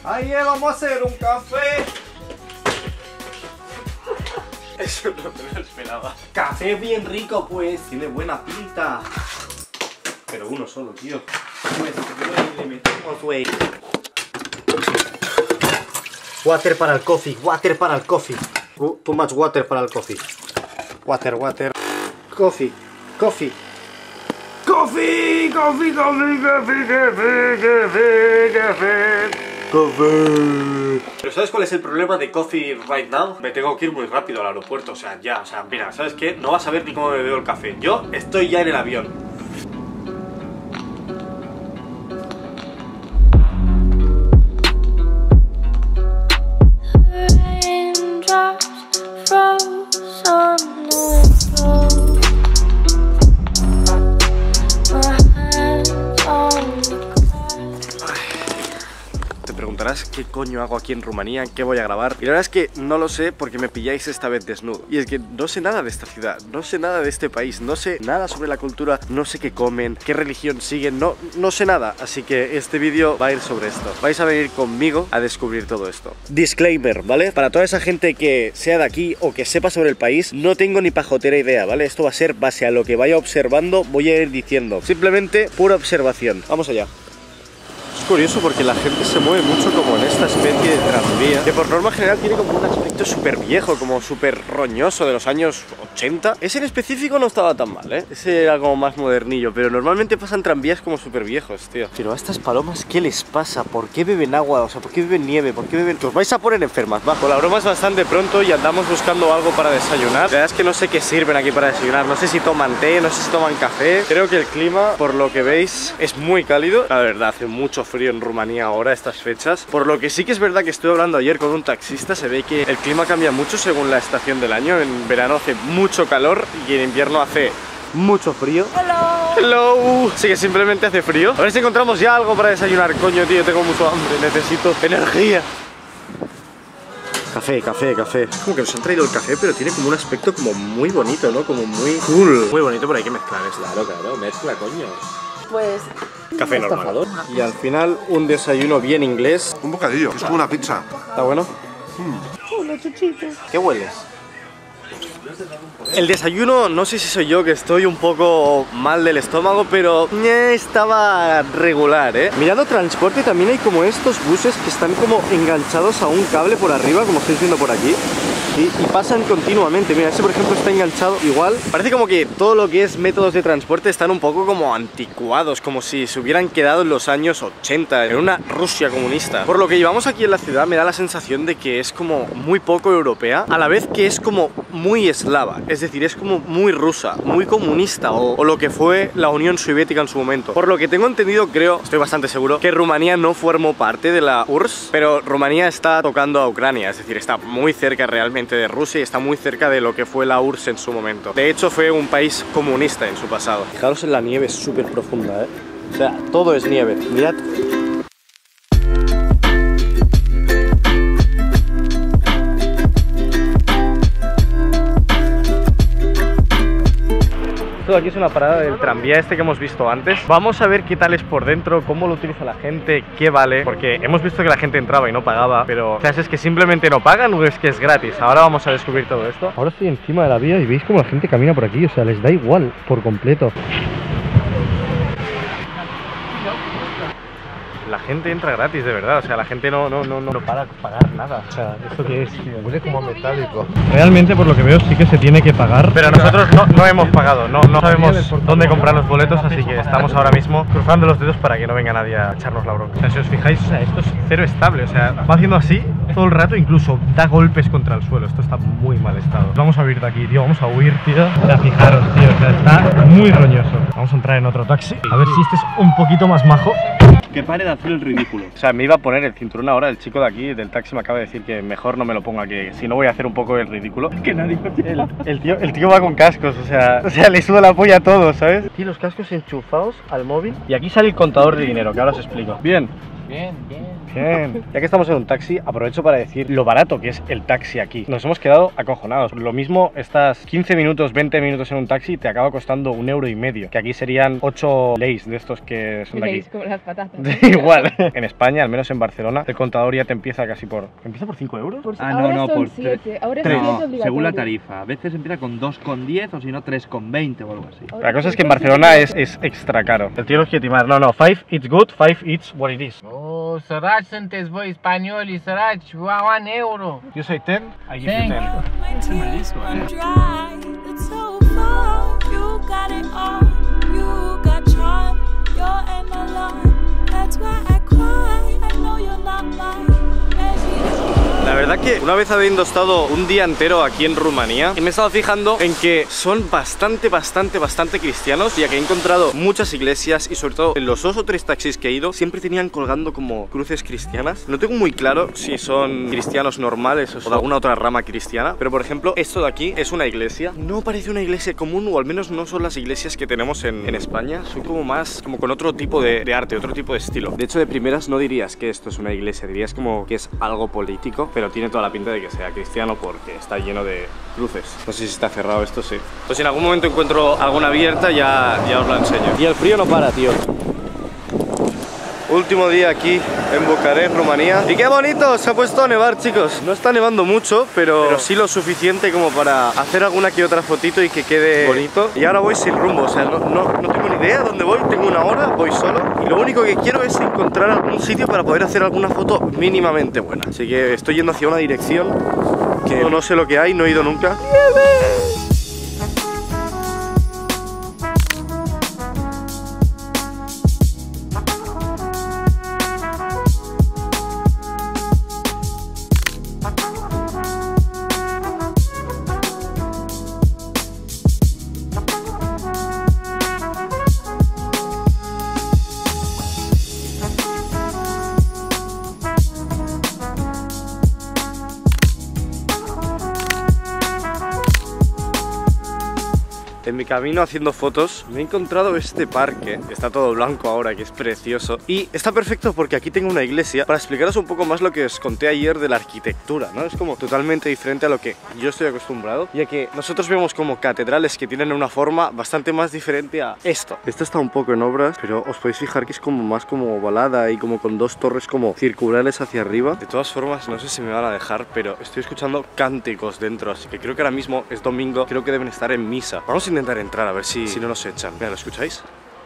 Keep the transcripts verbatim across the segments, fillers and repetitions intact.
Ahí vamos a hacer un café. Eso no me lo esperaba. Café bien rico, pues. Tiene buena pinta. Pero uno solo, tío. Pues le metemos, güey. Water para el coffee, water para el coffee. Uh, too much water para el coffee. Water, water. Coffee, coffee. Coffee, coffee, coffee, coffee, coffee, coffee, coffee. Coffee. Pero ¿sabes cuál es el problema de coffee right now? Me tengo que ir muy rápido al aeropuerto, o sea, ya, o sea, mira, ¿sabes qué? No vas a ver ni cómo me bebo el café. Yo estoy ya en el avión. ¿Qué coño hago aquí en Rumanía? ¿Qué voy a grabar? Y la verdad es que no lo sé porque me pilláis esta vez desnudo. Y es que no sé nada de esta ciudad, no sé nada de este país, no sé nada sobre la cultura, no sé qué comen, qué religión siguen, no, no sé nada. Así que este vídeo va a ir sobre esto. Vais a venir conmigo a descubrir todo esto. Disclaimer, ¿vale? Para toda esa gente que sea de aquí o que sepa sobre el país, no tengo ni pajotera idea, ¿vale? Esto va a ser base a lo que vaya observando, voy a ir diciendo. Simplemente pura observación. Vamos allá. Es curioso porque la gente se mueve mucho como en esta especie de tranvía, que por norma general tiene como un aspecto súper viejo, como súper roñoso de los años ochenta. Ese en específico no estaba tan mal, ¿eh? Ese era como más modernillo, pero normalmente pasan tranvías como súper viejos, tío. Pero a estas palomas, ¿qué les pasa? ¿Por qué beben agua? O sea, ¿por qué beben nieve? ¿Por qué beben...? Os vais a poner enfermas, bajo. La broma es bastante pronto y andamos buscando algo para desayunar. La verdad es que no sé qué sirven aquí para desayunar. No sé si toman té, no sé si toman café. Creo que el clima, por lo que veis, es muy cálido. La verdad, hace mucho frío en Rumanía ahora, estas fechas. Por lo que sí que es verdad que estuve hablando ayer con un taxista, se ve que el clima cambia mucho según la estación del año. En verano hace mucho calor y en invierno hace mucho frío. Hello. Hello. Sí que simplemente hace frío. A ver si encontramos ya algo para desayunar. Coño, tío, tengo mucho hambre, necesito energía. Café, café, café. Como que nos han traído el café, pero tiene como un aspecto como muy bonito, ¿no? Como muy cool. Muy bonito, pero hay que mezclar esto. Claro, claro, mezcla, coño. Pues... café normal. Y al final un desayuno bien inglés. Un bocadillo, es como una pizza. ¿Está bueno? Mm. Hola, chuchito. ¿Qué hueles? El desayuno, no sé si soy yo que estoy un poco mal del estómago, pero eh, estaba regular, ¿eh? Mirando transporte también hay como estos buses que están como enganchados a un cable por arriba, como estáis viendo por aquí. Y, y pasan continuamente. Mira, ese por ejemplo está enganchado igual. Parece como que todo lo que es métodos de transporte están un poco como anticuados, como si se hubieran quedado en los años ochenta, en una Rusia comunista. Por lo que llevamos aquí en la ciudad me da la sensación de que es como muy poco europea, a la vez que es como muy eslava. Es decir, es como muy rusa, muy comunista, o, o lo que fue la Unión Soviética en su momento. Por lo que tengo entendido, creo, estoy bastante seguro, que Rumanía no formó parte de la U R S S, pero Rumanía está tocando a Ucrania, es decir, está muy cerca realmente de Rusia y está muy cerca de lo que fue la U R S S en su momento. De hecho, fue un país comunista en su pasado. Fijaros en la nieve, es súper profunda, ¿eh? O sea, todo es nieve. Mirad. Esto aquí es una parada del tranvía este que hemos visto antes. Vamos a ver qué tal es por dentro, cómo lo utiliza la gente, qué vale. Porque hemos visto que la gente entraba y no pagaba, pero ¿sabes? ¿Es que simplemente no pagan o es que es gratis? Ahora vamos a descubrir todo esto. Ahora estoy encima de la vía y veis cómo la gente camina por aquí, o sea, les da igual por completo. La gente entra gratis, de verdad, o sea, la gente no, no, no, no, no para pagar nada. O sea, ¿esto qué es, tío? Huele como metálico. Realmente, por lo que veo, sí que se tiene que pagar. Pero nosotros no, no hemos pagado, no, no sabemos dónde comprar los boletos, así que estamos ahora mismo cruzando los dedos para que no venga nadie a echarnos la bronca. O sea, si os fijáis, o sea, esto es cero estable, o sea, va haciendo así todo el rato, incluso da golpes contra el suelo. Esto está muy mal estado. Vamos a huir de aquí, tío, vamos a huir, tío. O sea, fijaros, tío, o sea, está muy roñoso. Vamos a entrar en otro taxi, a ver si este es un poquito más majo. Que pare de hacer el ridículo. O sea, me iba a poner el cinturón ahora, el chico de aquí del taxi me acaba de decir que mejor no me lo ponga, que si no voy a hacer un poco el ridículo. Que nadie el, el, tío, el tío va con cascos, o sea, o sea, le suda la polla a todos, ¿sabes? Tiene los cascos enchufados al móvil y aquí sale el contador de dinero, que ahora os explico. Bien. Bien, bien. Bien. Ya que estamos en un taxi, aprovecho para decir lo barato que es el taxi aquí. Nos hemos quedado acojonados. Lo mismo, estás quince minutos, veinte minutos en un taxi y te acaba costando un euro y medio. Que aquí serían ocho leis de estos que son de aquí. Leis como las patatas. Igual. En España, al menos en Barcelona, el contador ya te empieza casi por... ¿Empieza por cinco euros? Por, Ah, no, ahora no, son por siete. Ahora tres. es siete No, obligatorio. según la tarifa. A veces empieza con dos con diez o si no tres con veinte o algo así. Ahora La cosa son es que en siete Barcelona es, obligatorio. es extra caro. El tío nos quiere timar. No, no, five it's good, five it's what it is. Oh, săraci sunteți voi spaniolii, săraci, un euro. You say ten, I give you ten. Es malísimo, eh. It's so far, you got it all, you got charm, you're an alarm, that's why I cry, I know you're not mine, La verdad que una vez habiendo estado un día entero aquí en Rumanía, me he estado fijando en que son bastante, bastante, bastante cristianos, ya que he encontrado muchas iglesias y sobre todo en los dos o tres taxis que he ido siempre tenían colgando como cruces cristianas. No tengo muy claro si son cristianos normales o de alguna otra rama cristiana, pero por ejemplo esto de aquí es una iglesia. No parece una iglesia común, o al menos no son las iglesias que tenemos en, en España. Son como más, como con otro tipo de, de arte, otro tipo de estilo. De hecho, de primeras no dirías que esto es una iglesia, dirías como que es algo político, pero tiene toda la pinta de que sea cristiano porque está lleno de cruces. No sé si está cerrado esto, sí. Pues si en algún momento encuentro alguna abierta ya, ya os la enseño. Y el frío no para, tío. Último día aquí en Bucarest, Rumanía. Y qué bonito, se ha puesto a nevar, chicos. No está nevando mucho, pero, pero sí lo suficiente como para hacer alguna que otra fotito y que quede bonito. Y ahora voy sin rumbo, o sea, no, no, no tengo ni idea dónde voy. Tengo una hora, voy solo. Y lo único que quiero es encontrar algún sitio para poder hacer alguna foto mínimamente buena. Así que estoy yendo hacia una dirección que no sé lo que hay, no he ido nunca. En mi camino haciendo fotos me he encontrado este parque, que está todo blanco ahora, que es precioso. Y está perfecto porque aquí tengo una iglesia para explicaros un poco más lo que os conté ayer de la arquitectura, ¿no? Es como totalmente diferente a lo que yo estoy acostumbrado, ya que nosotros vemos como catedrales que tienen una forma bastante más diferente a esto. Esto está un poco en obras, pero os podéis fijar que es como más como ovalada y como con dos torres como circulares hacia arriba. De todas formas, no sé si me van a dejar, pero estoy escuchando cánticos dentro, así que creo que ahora mismo es domingo, creo que deben estar en misa. Vamos a intentar entrar a ver si, si no nos echan. Mira, ¿lo escucháis?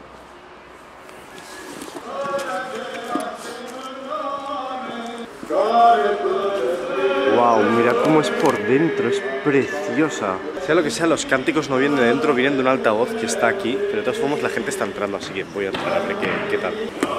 Wow, mirad cómo es por dentro, es preciosa. Sea lo que sea, los cánticos no vienen de dentro, vienen de un altavoz que está aquí, pero de todas formas la gente está entrando, así que voy a entrar a ver qué, qué tal.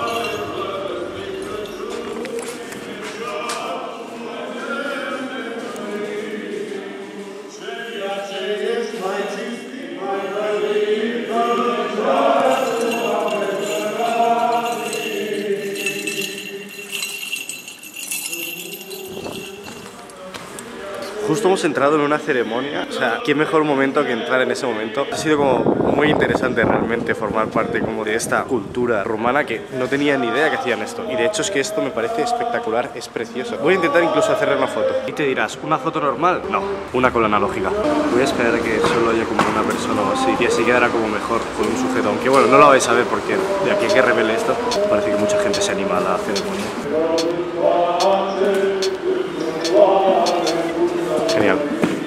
Justo hemos entrado en una ceremonia, o sea, qué mejor momento que entrar en ese momento. Ha sido como muy interesante realmente formar parte como de esta cultura rumana que no tenía ni idea que hacían esto. Y de hecho es que esto me parece espectacular, es precioso. Voy a intentar incluso hacerle una foto. Y te dirás, ¿una foto normal? No, una con la analógica. Voy a esperar a que solo haya como una persona o así, y así quedará como mejor con un sujeto. Aunque bueno, no lo vais a ver porque de aquí a que revele esto, parece que mucha gente se anima a la ceremonia. Genial.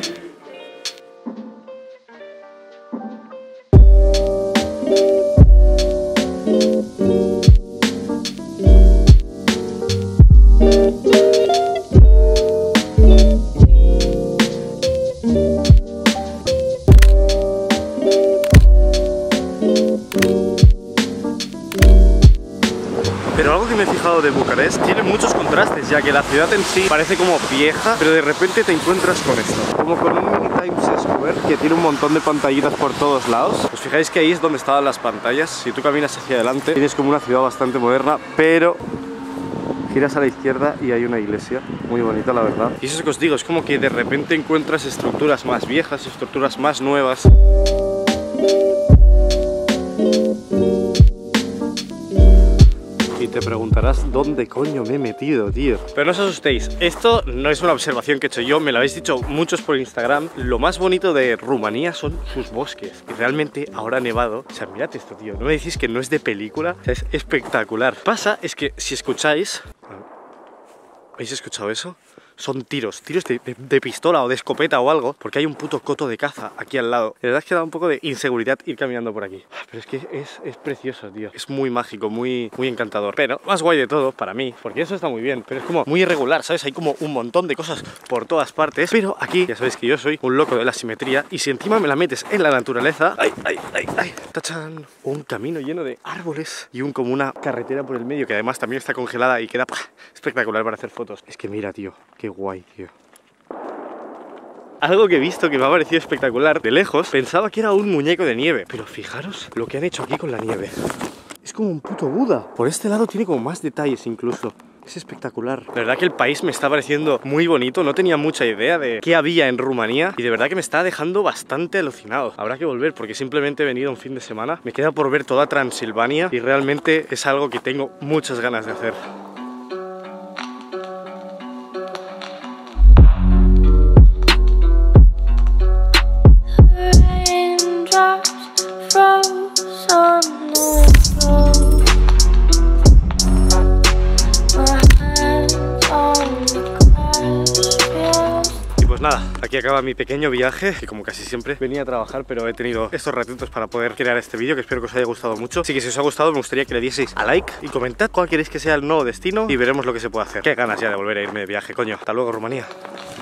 Pero algo que me he fijado de Bucarest, tiene muchos contrastes, ya que la ciudad en sí parece como vieja, pero de repente te encuentras con esto, como con un mini Times Square que tiene un montón de pantallitas por todos lados. Os fijáis que ahí es donde estaban las pantallas. Si tú caminas hacia adelante tienes como una ciudad bastante moderna, pero giras a la izquierda y hay una iglesia muy bonita, la verdad. Y eso es que os digo, es como que de repente encuentras estructuras más viejas, estructuras más nuevas. Y te preguntarás dónde coño me he metido, tío. Pero no os asustéis, esto no es una observación que he hecho yo, me lo habéis dicho muchos por Instagram. Lo más bonito de Rumanía son sus bosques. Y realmente ahora ha nevado. O sea, mirad esto, tío. No me decís que no es de película. O sea, es espectacular. Pasa es que si escucháis... ¿Habéis escuchado eso? Son tiros, tiros de, de, de pistola o de escopeta o algo, porque hay un puto coto de caza aquí al lado. La verdad es que da un poco de inseguridad ir caminando por aquí. Pero es que es, es precioso, tío. Es muy mágico, muy, muy encantador. Pero más guay de todo, para mí, porque eso está muy bien, pero es como muy irregular, ¿sabes? Hay como un montón de cosas por todas partes. Pero aquí, ya sabéis que yo soy un loco de la simetría, y si encima me la metes en la naturaleza... ¡Ay, ay, ay, ay! ¡Tachán! Un camino lleno de árboles y un como una carretera por el medio, que además también está congelada y queda ¡pah! Espectacular para hacer fotos. Es que mira, tío, qué guay, tío. Algo que he visto que me ha parecido espectacular de lejos, pensaba que era un muñeco de nieve, pero fijaros lo que han hecho aquí con la nieve. Es como un puto Buda. Por este lado tiene como más detalles incluso. Es espectacular. La verdad que el país me está pareciendo muy bonito. No tenía mucha idea de qué había en Rumanía y de verdad que me está dejando bastante alucinado. Habrá que volver porque simplemente he venido un fin de semana. Me queda por ver toda Transilvania y realmente es algo que tengo muchas ganas de hacer. Nada, aquí acaba mi pequeño viaje, que como casi siempre venía a trabajar, pero he tenido estos ratitos para poder crear este vídeo, que espero que os haya gustado mucho. Así que si os ha gustado me gustaría que le dieseis a like y comentad cuál queréis que sea el nuevo destino y veremos lo que se puede hacer. Qué ganas ya de volver a irme de viaje, coño. Hasta luego, Rumanía.